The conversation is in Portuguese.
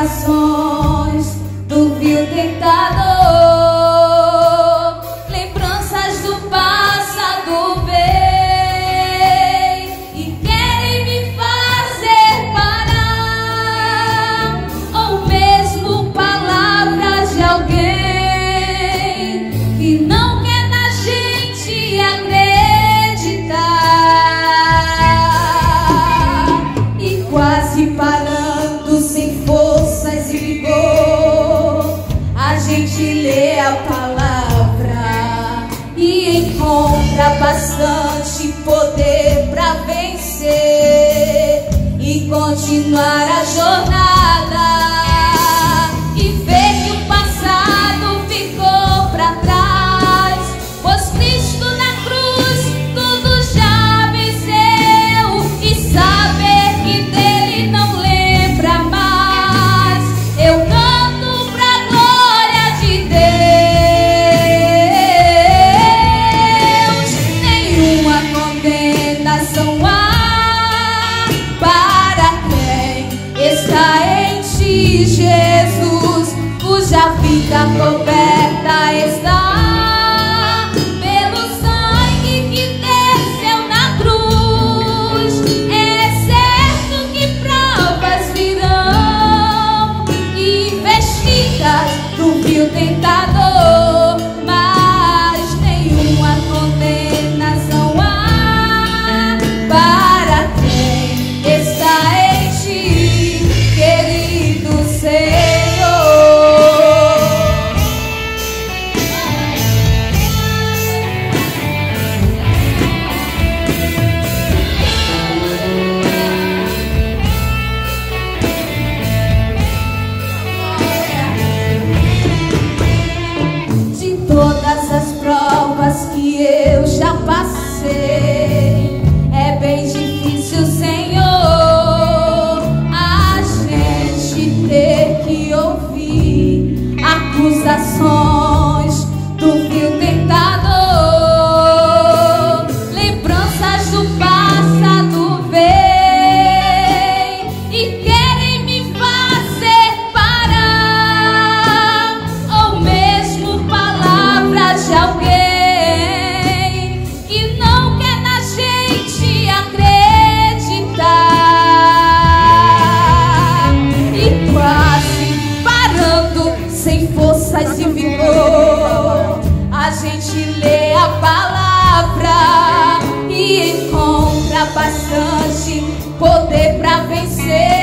acusações do vil tentador, lembranças do passado vêm e querem me fazer parar, ou mesmo palavras de alguém que não quer na gente acreditar, e quase parando sem forças e vigor, a gente lê a palavra e encontra bastante poder pra vencer e continuar a jornada, e ver que o passado ficou pra trás, pois Cristo na cruz tudo já venceu, e saber que dele não lembra mais, eu canto pra glória de Deus. Nenhuma condenação há para quem está em ti, Jesus, cuja vida coberta está pelo sangue que desceu na cruz. É certo que provas virão e investidas do vil tentador, mas nenhuma condenação há para quem está em ti, querido Senhor. De todas as provas que eu já passei, é bem difícil, Senhor, a gente ter que ouvir acusações do vil tentador, lembranças do passado vêm e querem me fazer parar, ou mesmo palavras de alguém que não quer na gente acreditar, e quase parando sem forças e vigor, a gente lê a palavra e encontra bastante poder pra vencer